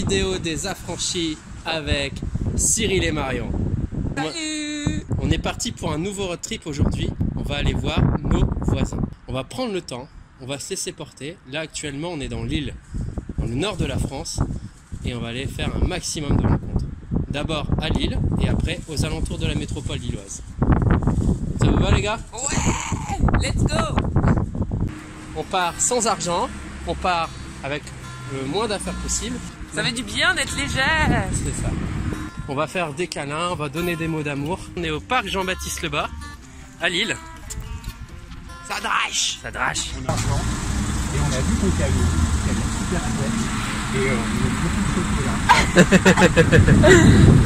vidéo des affranchis avec Cyril et Marion. Salut! On est parti pour un nouveau road trip aujourd'hui. On va aller voir nos voisins. On va prendre le temps, on va se laisser porter. Là actuellement on est dans l'île, dans le nord de la France, et on va aller faire un maximum de rencontres. D'abord à Lille et après aux alentours de la métropole lilloise. Ça vous va les gars? Ouais! Let's go! On part sans argent, on part avec le moins d'affaires possible. Ça fait du bien d'être légère! C'est ça. On va faire des câlins, on va donner des mots d'amour. On est au parc Jean-Baptiste Lebas, à Lille. Ça drache! Ça drache! On a et on a vu ton caillou, qui a l'air super chouette. Et on a beaucoup de choses là.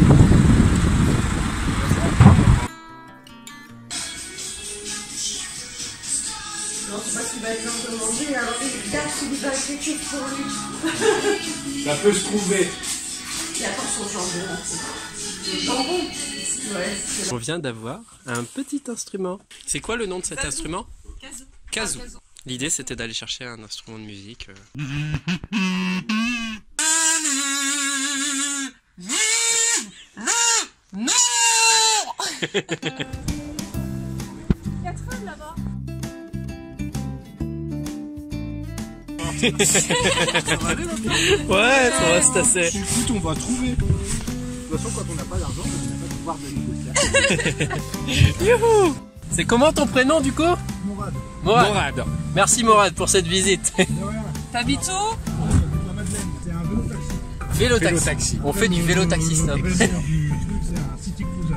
Non, je sais pas s'il va être en train de manger, alors les gars, s'il va quelque chose pour lui. Ça peut se trouver. Il attend son jambon. Le jambon? Ouais. On vient d'avoir un petit instrument. C'est quoi le nom de cet instrument? Kazoo. L'idée c'était d'aller chercher un instrument de musique. Non! Là-bas. Ouais, ça va se tasser. Écoute, on va trouver. De toute façon, quand on n'a pas d'argent, on n'a pas de pouvoir de négocier. Youhou! C'est comment ton prénom du coup? Mourad. Morad. Merci Morad pour cette visite. T'habites où? La Madeleine, c'est un vélo-taxi. Vélo-taxi. On fait du vélo-taxi stop. Le président du truc, c'est un city cruiser.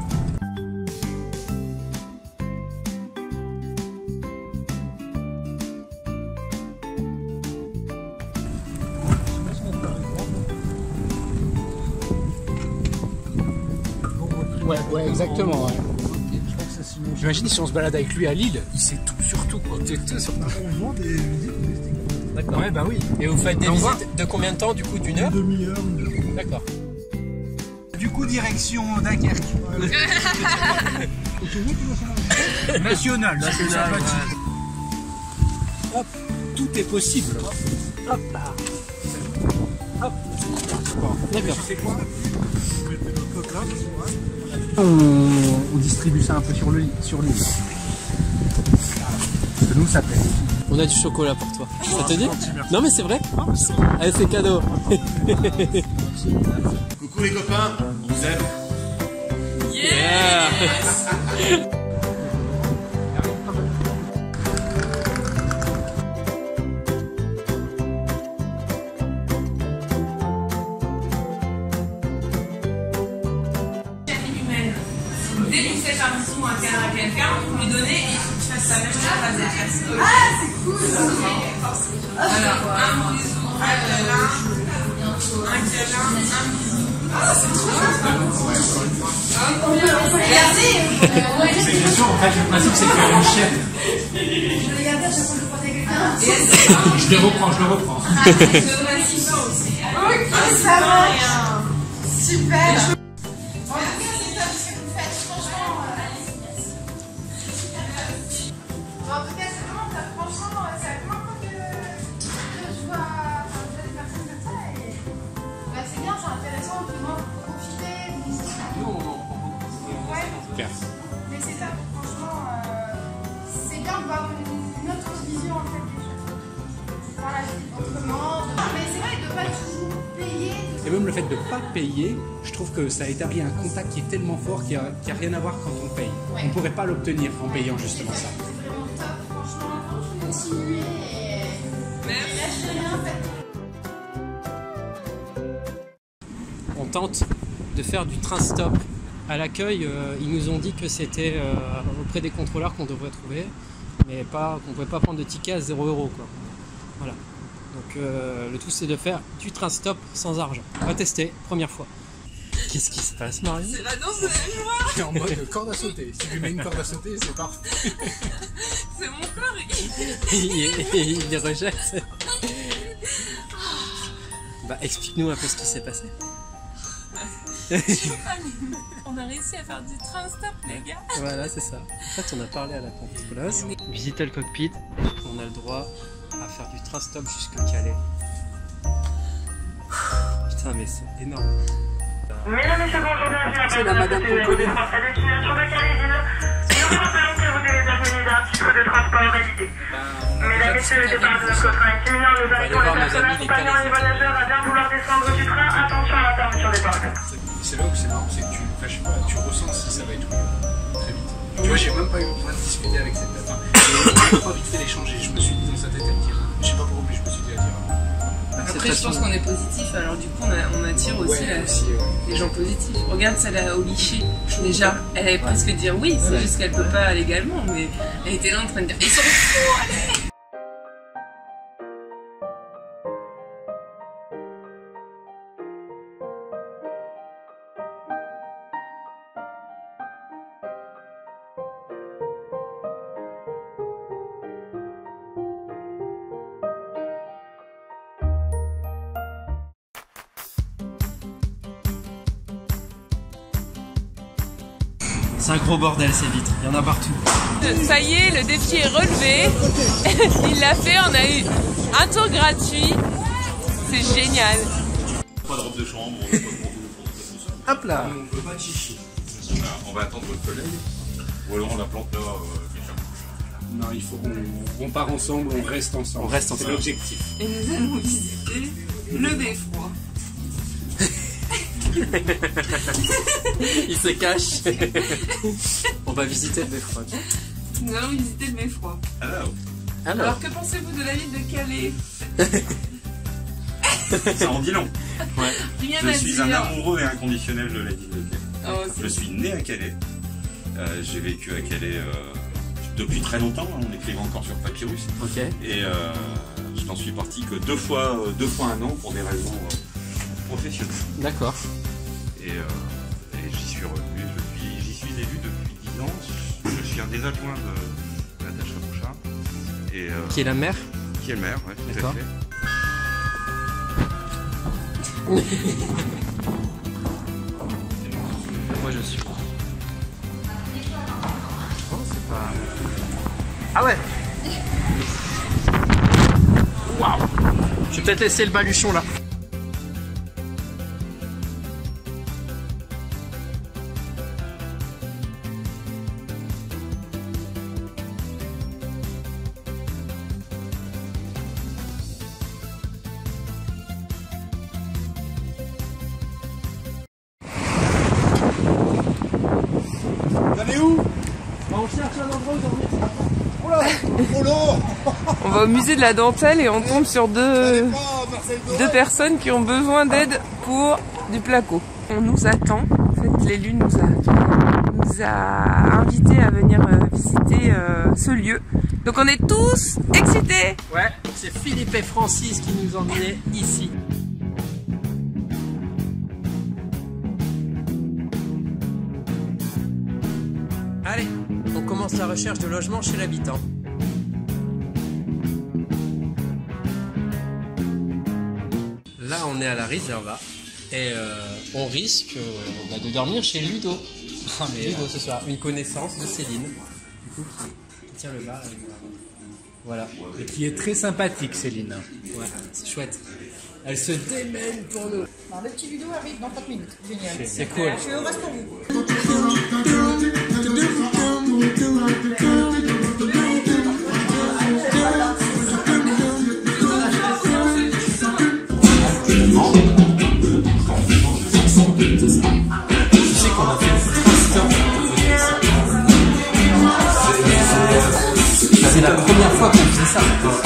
Ouais, exactement. Ouais. J'imagine si on se balade avec lui à Lille, il sait tout sur tout quoi. Tout sur tout. On vend des visites touristiques. D'accord. Ouais, bah oui. Et vous faites des visites de combien de temps du coup? D'une heure? Une demi-heure. D'accord. Du coup, direction Dunkerque. National. Hop, tout est possible. Hop là. Hop. D'accord. Tu sais quoi? On distribue ça un peu sur l'île. Parce que nous, ça plaît. On a du chocolat pour toi. Ça te dit? Non mais c'est vrai. Allez, c'est cadeau. Coucou les copains, on vous aime. Yeah. Dès que vous faites un bisou ou un câlin à quelqu'un, vous lui donnez et tu fasses la même chose à la personne. Ah, c'est cool! Alors, un bisou, un câlin, un bisou. Ah, c'est trop Regardez! C'est bien sûr, en fait, le principe, c'est de faire une chaîne. Je regardais à chaque fois que je croisais quelqu'un. Je le reprends. Le principe aussi. Ok, ça va! Super! En tout cas, c'est top ce que vous faites, franchement. En tout cas, c'est vraiment top. Franchement, c'est la première fois que je vois des personnes comme ça. Et bah, c'est bien, c'est intéressant de vraiment profiter, de discuter. Ouais, mais c'est top, franchement. C'est bien de voir une autre vision en fait des choses. Voir la vie autrement. Mais c'est vrai, de ne pas toujours payer. Et même le fait de ne pas payer, je trouve que ça établit un contact qui est tellement fort qu'il n'y a rien à voir quand on paye. Ouais. On ne pourrait pas l'obtenir en payant justement ça. C'est vraiment top, franchement. Continuez et lâchez rien, faites. On tente de faire du train stop. À l'accueil, ils nous ont dit que c'était auprès des contrôleurs qu'on devrait trouver, mais pas qu'on ne pouvait pas prendre de ticket à 0 €. Quoi. Voilà. Donc le tout c'est de faire du train stop sans argent. On va tester, première fois. Qu'est-ce qui se passe, Marion? C'est la danse de la joie. C'est en mode corde à sauter. Si tu lui mets une corde à sauter, c'est parfait. C'est mon corps. Il les rejette. Bah explique-nous un peu ce qui s'est passé. On a réussi à faire du train stop, les gars. Voilà, c'est ça. En fait, on a parlé à la contrôleuse. Visiter le cockpit. On a le droit à faire du train stop jusqu'à Calais. Putain, mais c'est énorme. Mesdames et messieurs, bonjour, bienvenue à C'est la madame qu'on connaît. à destination de Calais-Ville. Nous vous rappelons que vous devez détenir un titre de transport validé. Mesdames et messieurs, le départ de notre train est imminent. Nous invitons les personnes accompagnant les voyageurs à bien vouloir descendre du train. Attention à la fermeture des portes. C'est là où c'est marrant, c'est que je sais pas, tu ressens si ça va être très vite. Tu vois, j'ai même pas eu besoin de discuter avec cette dame. J'ai pas vite fait l'échanger, je me suis dit dans sa tête à me dire. Je sais pas pourquoi, mais je me suis dit à dire. Après, je pense qu'on est positif, alors du coup, on attire aussi, les gens positifs. Regarde celle au lycée, déjà, elle avait presque dire oui, c'est juste qu'elle peut pas légalement, mais elle était là en train de dire ils sont fous, allez! C'est un gros bordel ces vitres, il y en a partout. Ça y est, le défi est relevé. Il l'a fait, on a eu un tour gratuit. C'est génial. Pas de robe de chambre, Hop là. On peut pas de chichi. on va attendre votre collègue. Ou alors on la plante là, déjà. Non, il faut qu'on part ensemble, on reste ensemble. On reste C'est ensemble. l'objectif. Et nous allons visiter le beffroi. Il se cache. On va visiter le beffroi. Nous allons visiter le beffroi. Alors, Alors, que pensez-vous de la ville de Calais? ça en dit long. Ouais. Rien Je à suis dire. un amoureux et inconditionnel de la ville de Calais. Oh, c'est Je suis né à Calais. J'ai vécu à Calais depuis très longtemps. On écrivait encore sur papyrus. Ok. Et je n'en suis parti que deux fois un an pour des raisons professionnelles. D'accord. Et j'y suis revenu. J'y suis élu depuis 10 ans. Je suis un des adjoints de Natacha Bouchard. Et, Qui est la mère? qui est maire, ouais, tout à D'accord. fait. Moi je suis. Oh, c'est pas. Ah ouais. Waouh. Je vais peut-être laisser le baluchon là. On va au musée de la dentelle et on tombe sur deux personnes qui ont besoin d'aide pour du placo. On nous attend, en fait l'élu nous a invités à venir visiter ce lieu. Donc on est tous excités. Ouais, c'est Philippe et Francis qui nous ont emmenés ici. Allez, on commence la recherche de logement chez l'habitant. Là, on est à la Riserva et on risque de dormir chez Ludo. Ludo ce soir, une connaissance de Céline, du coup, qui tient le bar. Voilà. Et qui est très sympathique, Céline. Ouais, c'est chouette. Elle se démène pour nous. Alors, le petit Ludo arrive dans 30 minutes. Génial. C'est cool. Je suis heureuse pour vous. C'est la première fois qu'on fait ça.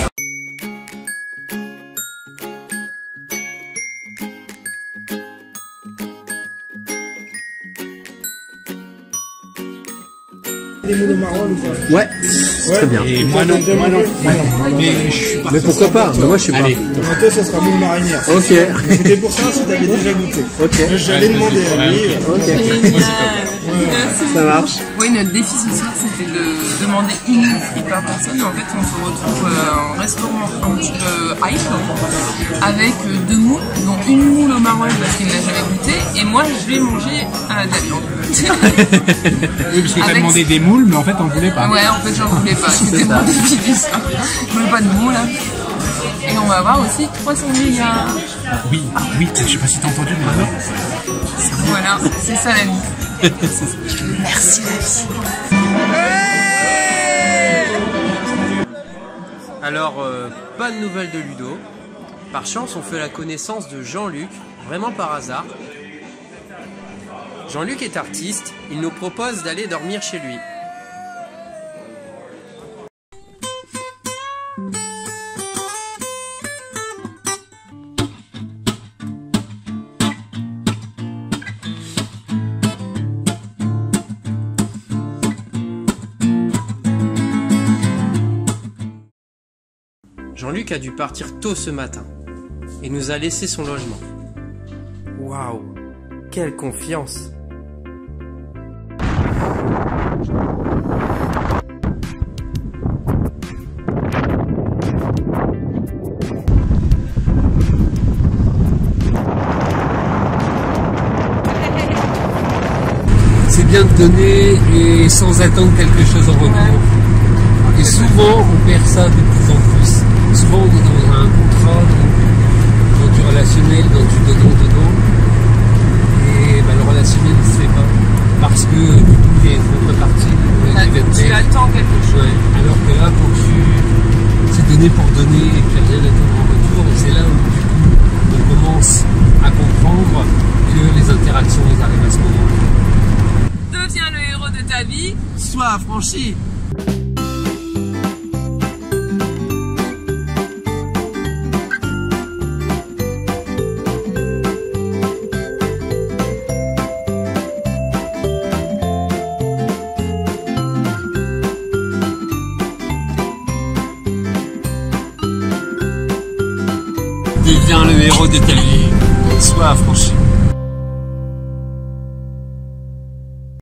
Ouais, très bien. Et moi non. Mais je suis pas. Mais pourquoi pas? Moi je suis pas. Allez. Toi, ça sera moule marinière. Ok. C'était pour ça si t'avais déjà goûté. Ok. J'allais demander à lui. Ok. Ça marche. Oui, notre défi ce soir c'était de demander une frite par personne. En fait, on se retrouve en restaurant un petit peu hype avec deux moules, dont une moule au maroilles parce qu'il n'a jamais goûté, et moi je vais manger de la viande. Oui, parce que t'as Avec- demandé des moules, mais en fait on voulait pas. Ouais, en fait j'en voulais pas. C'était mon défi du soir. Je veux pas de moule là. Et on va avoir aussi 300 milliards. Oui, oui, je sais pas si t'as entendu, mais Voilà, c'est ça la vie. Merci la vie. Alors, bonne nouvelle de Ludo. Par chance, on fait la connaissance de Jean-Luc, vraiment par hasard. Jean-Luc est artiste, il nous propose d'aller dormir chez lui. Jean-Luc a dû partir tôt ce matin et nous a laissé son logement. Waouh, quelle confiance! C'est bien de donner et sans attendre quelque chose en retour. Et souvent, on perd ça de plus en plus. Souvent, on est dans un contrat, dans du relationnel, dans du donnant-donnant. Et ben, le relationnel ne se fait pas. Parce que du coup, il y a une contrepartie. Tu attends quelque chose. Ouais. Alors que là, quand c'est donné pour donner et puis rien attendre en retour, et c'est là où du coup, on commence à comprendre que les interactions, elles arrivent à ce moment-là. Deviens le héros de ta vie. Sois affranchi! Deviens le héros de ta vie, sois affranchi.